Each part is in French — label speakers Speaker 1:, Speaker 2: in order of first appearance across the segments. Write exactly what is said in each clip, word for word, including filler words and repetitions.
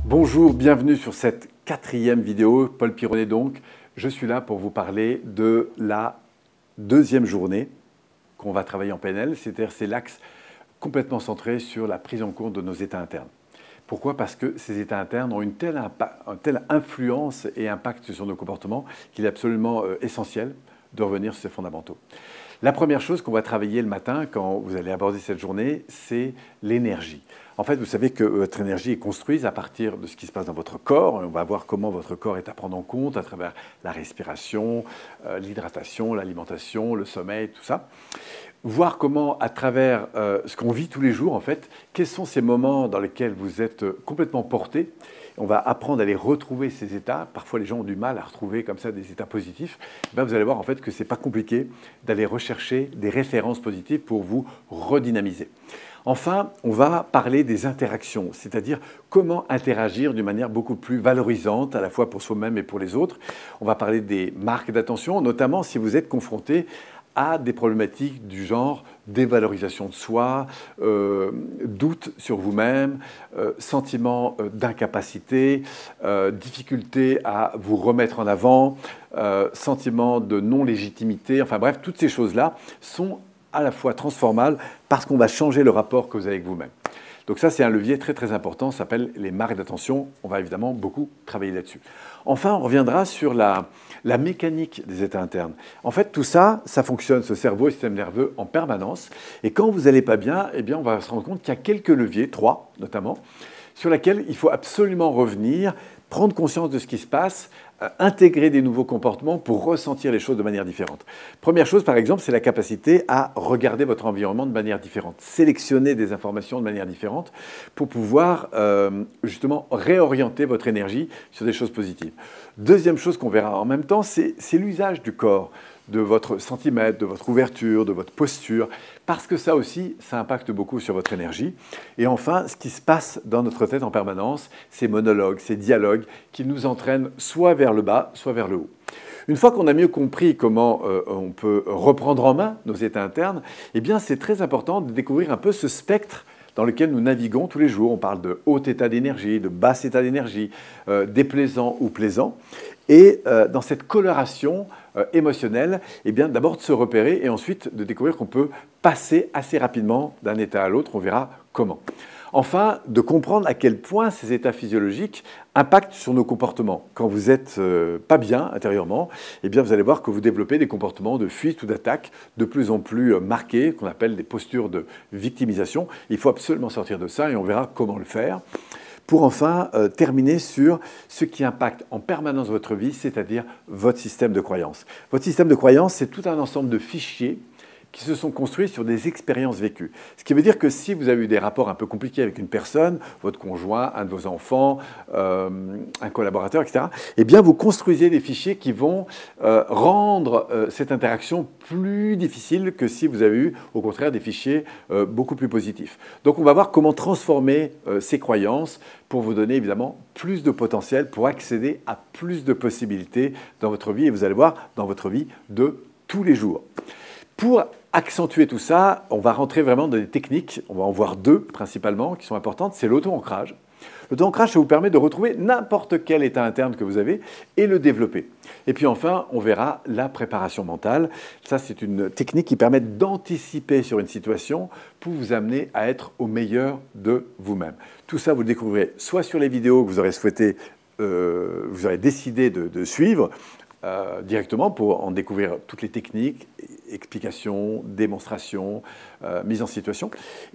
Speaker 1: Bonjour, bienvenue sur cette quatrième vidéo. Paul Pironnet donc. Je suis là pour vous parler de la deuxième journée qu'on va travailler en P N L, c'est-à-dire c'est l'axe complètement centré sur la prise en compte de nos états internes. Pourquoi? Parce que ces états internes ont une telle, une telle influence et impact sur nos comportements qu'il est absolument euh, essentiel de revenir sur ces fondamentaux. La première chose qu'on va travailler le matin quand vous allez aborder cette journée, c'est l'énergie. En fait, vous savez que votre énergie est construite à partir de ce qui se passe dans votre corps. On va voir comment votre corps est à prendre en compte à travers la respiration, euh, l'hydratation, l'alimentation, le sommeil, tout ça. Voir comment, à travers euh, ce qu'on vit tous les jours, en fait, quels sont ces moments dans lesquels vous êtes complètement porté. On va apprendre à les retrouver, ces états. Parfois, les gens ont du mal à retrouver comme ça des états positifs. Et bien, vous allez voir en fait que ce n'est pas compliqué d'aller rechercher des références positives pour vous redynamiser. Enfin, on va parler des interactions, c'est-à-dire comment interagir d'une manière beaucoup plus valorisante, à la fois pour soi-même et pour les autres. On va parler des marques d'attention, notamment si vous êtes confronté à des problématiques du genre dévalorisation de soi, euh, doute sur vous-même, euh, sentiment euh, d'incapacité, euh, difficulté à vous remettre en avant, euh, sentiment de non-légitimité. Enfin bref, toutes ces choses-là sont à la fois transformables parce qu'on va changer le rapport que vous avez avec vous-même. Donc ça, c'est un levier très très important, ça s'appelle les marques d'attention. On va évidemment beaucoup travailler là-dessus. Enfin, on reviendra sur la, la mécanique des états internes. En fait, tout ça, ça fonctionne, ce cerveau et le système nerveux, en permanence. Et quand vous n'allez pas bien, eh bien, on va se rendre compte qu'il y a quelques leviers, trois notamment, sur lesquels il faut absolument revenir, prendre conscience de ce qui se passe, euh, intégrer des nouveaux comportements pour ressentir les choses de manière différente. Première chose, par exemple, c'est la capacité à regarder votre environnement de manière différente, sélectionner des informations de manière différente pour pouvoir euh, justement réorienter votre énergie sur des choses positives. Deuxième chose qu'on verra en même temps, c'est l'usage du corps, de votre centimètre, de votre ouverture, de votre posture, parce que ça aussi, ça impacte beaucoup sur votre énergie. Et enfin, ce qui se passe dans notre tête en permanence, ces monologues, ces dialogues qui nous entraînent soit vers le bas, soit vers le haut. Une fois qu'on a mieux compris comment euh, on peut reprendre en main nos états internes, eh bien, c'est très important de découvrir un peu ce spectre dans lequel nous naviguons tous les jours. On parle de haut état d'énergie, de bas état d'énergie, euh, déplaisant ou plaisant. Et euh, dans cette coloration euh, émotionnelle, eh bien, d'abord de se repérer et ensuite de découvrir qu'on peut passer assez rapidement d'un état à l'autre. On verra comment. Enfin, de comprendre à quel point ces états physiologiques impactent sur nos comportements. Quand vous n'êtes euh, pas bien intérieurement, eh bien, vous allez voir que vous développez des comportements de fuite ou d'attaque de plus en plus euh, marqués, qu'on appelle des postures de victimisation. Il faut absolument sortir de ça et on verra comment le faire. Pour enfin euh, terminer sur ce qui impacte en permanence votre vie, c'est-à-dire votre système de croyance. Votre système de croyance, c'est tout un ensemble de fichiers qui se sont construits sur des expériences vécues. Ce qui veut dire que si vous avez eu des rapports un peu compliqués avec une personne, votre conjoint, un de vos enfants, euh, un collaborateur, et cetera, eh bien, vous construisez des fichiers qui vont euh, rendre euh, cette interaction plus difficile que si vous avez eu, au contraire, des fichiers euh, beaucoup plus positifs. Donc, on va voir comment transformer euh, ces croyances pour vous donner, évidemment, plus de potentiel pour accéder à plus de possibilités dans votre vie, et vous allez voir, dans votre vie de tous les jours. Pour accentuer tout ça, on va rentrer vraiment dans des techniques, on va en voir deux principalement qui sont importantes, c'est l'auto-ancrage. L'auto-ancrage, ça vous permet de retrouver n'importe quel état interne que vous avez et le développer. Et puis enfin, on verra la préparation mentale. Ça, c'est une technique qui permet d'anticiper sur une situation pour vous amener à être au meilleur de vous-même. Tout ça, vous le découvrirez soit sur les vidéos que vous aurez souhaité, euh, vous aurez décidé de, de suivre, Euh, directement pour en découvrir toutes les techniques, explications, démonstrations, euh, mise en situation,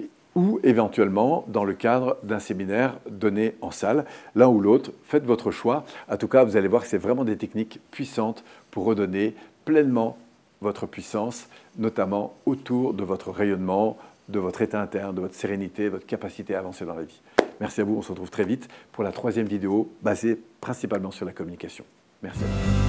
Speaker 1: ou éventuellement dans le cadre d'un séminaire donné en salle. L'un ou l'autre, faites votre choix. En tout cas, vous allez voir que c'est vraiment des techniques puissantes pour redonner pleinement votre puissance, notamment autour de votre rayonnement, de votre état interne, de votre sérénité, de votre capacité à avancer dans la vie. Merci à vous, on se retrouve très vite pour la troisième vidéo basée principalement sur la communication. Merci à vous.